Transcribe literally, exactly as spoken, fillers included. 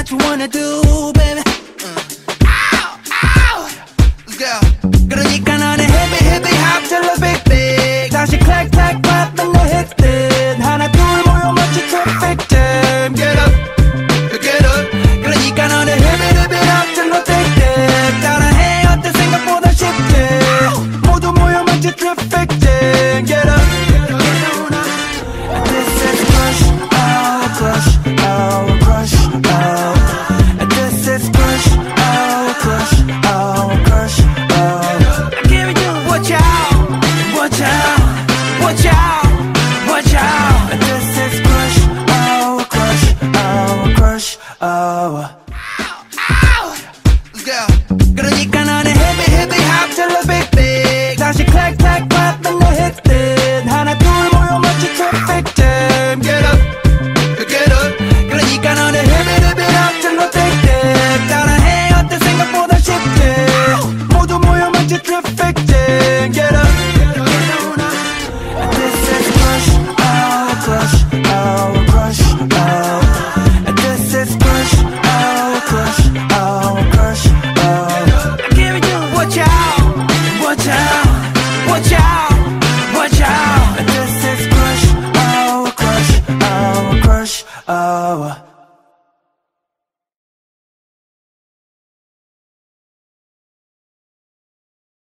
what you wanna do, baby. Ow, ow. Let's go. 그러니까 너는 hippie hippie hop till the big big. 다시 clack clack clap and the hit it. 하나 둘 모여 마치 traffic jam. Get up, get up. 그러니까 너는 hippie hippie hop till the big big. 따라해 어때 생각보다 쉽게. 모두 모여 마치 traffic jam. Get up. This is crush, oh crush, oh crush, oh. This is crush, oh crush, oh crush, oh. I'm giving you watch out, watch out, watch out, watch out. This is crush, oh crush, oh crush, oh.